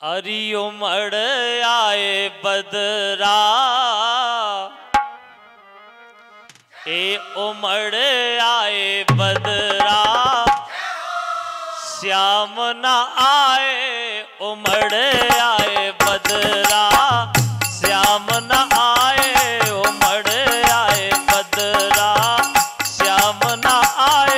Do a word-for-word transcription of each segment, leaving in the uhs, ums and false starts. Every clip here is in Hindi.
अरी उमड़ आए बदरा, ए उमड़ आए बदरा, श्याम न आए उमड़ आए बदरा, श्याम न आए उमड़ आए बदरा, श्याम न आए।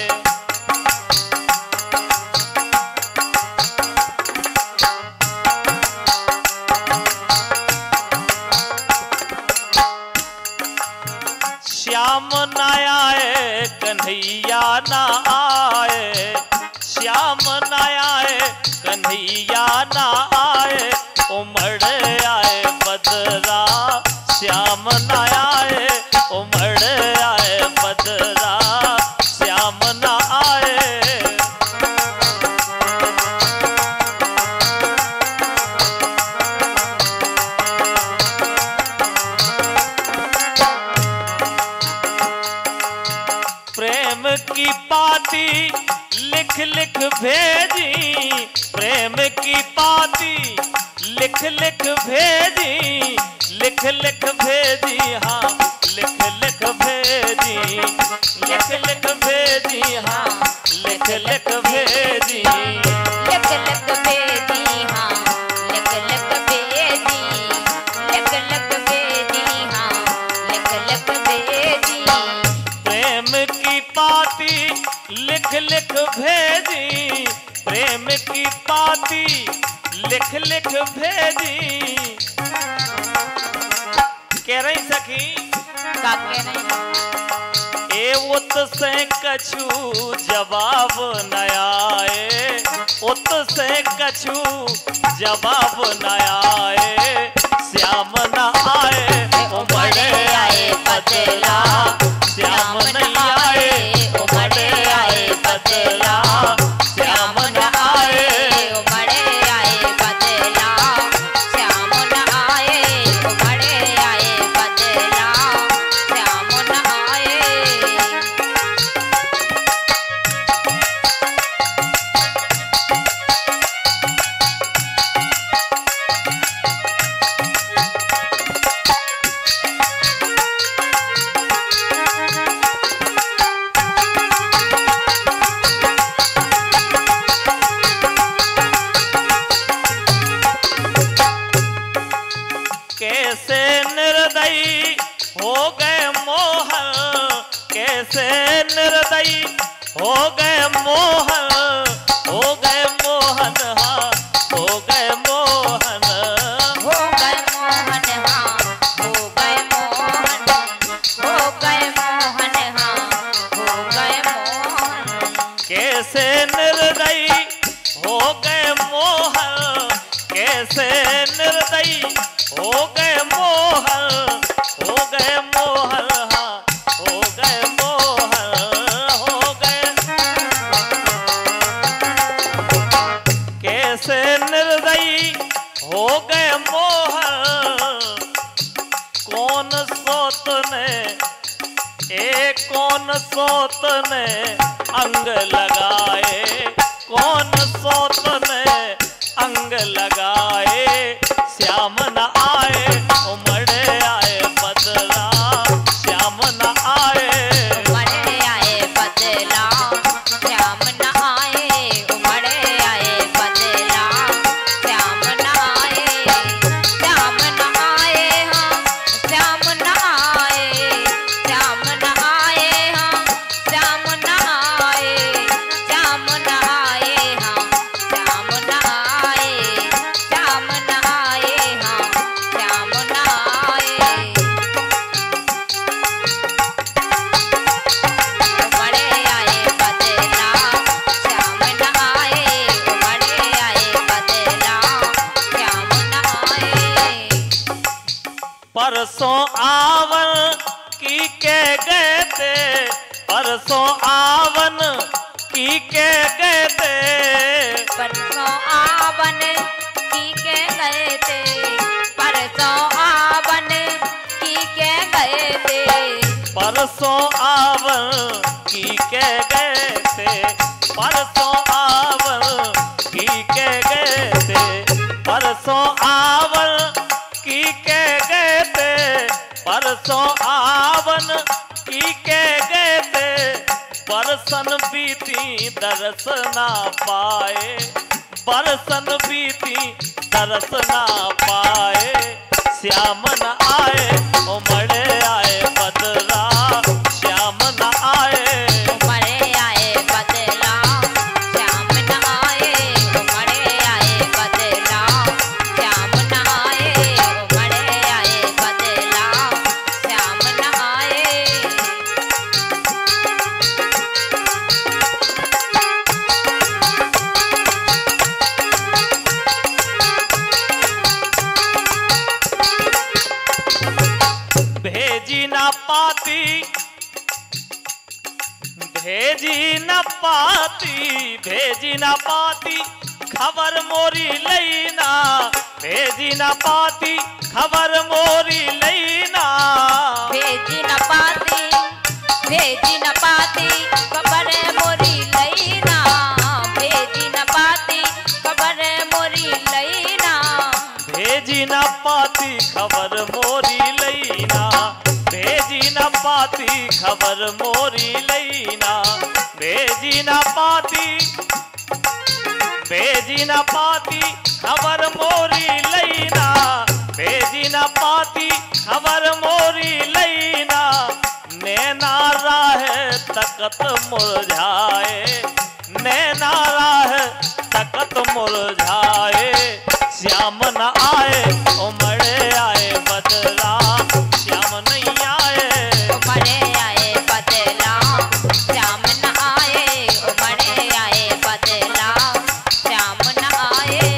श्याम न आए कन्हैया न आए, श्याम न आए कन्हैया न आए, उमड़ आए बदरा, श्याम न आए उमड़ आए बदरा, श्याम न आए। प्रेम की पाती लिख लिख भेजी, प्रेम की पाती लिख लिख भेजी, लिख लिख भेजी, हाँ लिख लिख भेजी, लिख लिख भेजी, हाँ लिख लिख भेजी, लिख लिख भेजी, हाँ लिख लिख भेजी, लिख लिख भेजी, हाँ लिख लिख भेजी। प्रेम की पाती लिख लिख भेजी, प्रेम की पाती लिख लिख भेजी। कह रही सखी का कह रही? ए उत से कछु जवाब न आए, उत से कछु जवाब न आए, श्याम न आए उमड़ आए बदला, श्याम नहीं आए उमड़ आए बदला, श्याम न आए उमड़ आए बदला, श्याम न आए उमड़ आए बदला, श्याम न आए। कैसे निर्दयी हो गए मोहन, कैसे निर्दयी हो गए मोहन, हो गए मोहन, हाँ हो गए मोहन, हो गए मोहन, हाँ हो गए मोहन, हो गए मोहन, हाँ हो गए मोहन। कैसे निर्दयी हो गए मोहन, कैसे निर्दयी हो गए मोहन, हो गए मोहन, हाँ हो गए मोहन, हो गए। कैसे निर्दयी हो गए मोहन, कौन सोत ने, ए कौन सोत ने अंग लगाए, कौन सोत ने अंग लगाए, श्याम न आए उमड़ आए बदला, श्याम न आए उमड़ आए बदला, श्याम न आए उमड़ आए बदला, श्याम न आए, श्याम न आए, हाँ श्याम न आए, श्याम न आए, हाँ श्याम न आए, श्याम न आए, हाँ श्याम न आए, श्याम न आए, हाँ श्याम न आए। उमड़ आए बदला, श्याम न आए उमड़ आए बदला, श्याम न आए। परसों आवन की के गए थे, परसों आवन की के गए थे, परसों आवन की के गए थे, परसों आवन की के गए थे, परसों आवन की के गए थे, परसों आवन की के गए थे। परसों आवन की कह गए थे, परसों आवन की कह गए थे, बरसन बीती दरस ना पाए, बरसन बीती दरस ना पाए। श्याम न आए उमड़े आए बदला, श्याम न आए उमड़े आए बदला, श्याम न आए उमड़े आए बदला, श्याम न आए उमड़े आए बदला, श्याम न आए। भेजी ना पाती, भेजी न पाती, भेजी न पाती खबर मोरी लईना, भेजी न पाती खबर मोरी लईना, भेजी न पाती, भेजी न पाती खबर मोरी लईना, भेजी न पाती खबर मोरी लईना, भेजी न पाती खबर मोरी लईना, भेजी न पाती खबर मोरी लईना, भेजी न पाती, भेजी न पाती खबर मोरी लईना, भेजी न पाती खबर मोरी लईना, नैना राह तकत मुरझाए, नैना राह तकत मुरझाए। श्याम न आए उमड़े आए बदला, श्याम नहीं आए उमड़े आए बदला, श्याम न आए उमड़े आए बदला, श्याम न आए।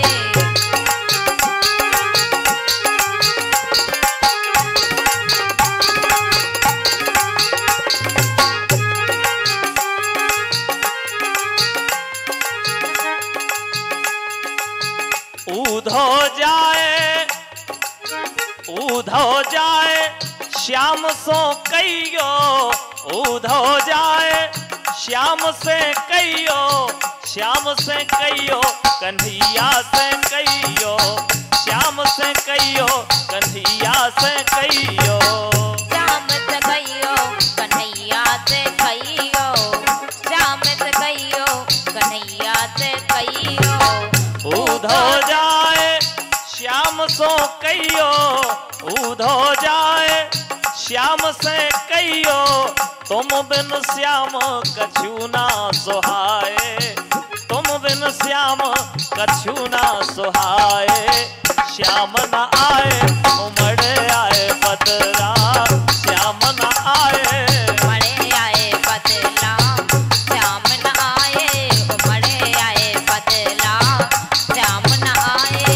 ऊधो जाए, ऊधो जाए श्याम सो कहियो, ऊधो जाए श्याम से कहियो, श्याम से कहियो कन्हैया से कहियो, श्याम से कहियो कन्हैया से कहियो, श्याम से कहियो कन्हैया से कहियो, श्याम से कहियो कन्हैया से कहियो। ऊधो जाए श्याम सो कहियो, ऊधो जाए श्याम से कहियो, तुम बिन श्याम कछु ना सुहाए, तुम बिन श्याम कछु ना सुहाए। श्याम न आए उमड़े आए बदला, श्याम न आए उमड़े आए बदला, श्याम न आए उमड़े आए बदला, श्याम न आए।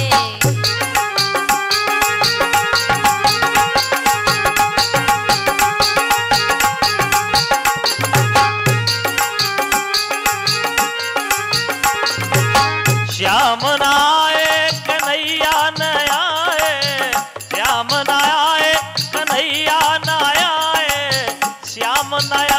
श्याम न आए कन्हैया न आए, श्याम न आए कन्हैया न आए, श्याम न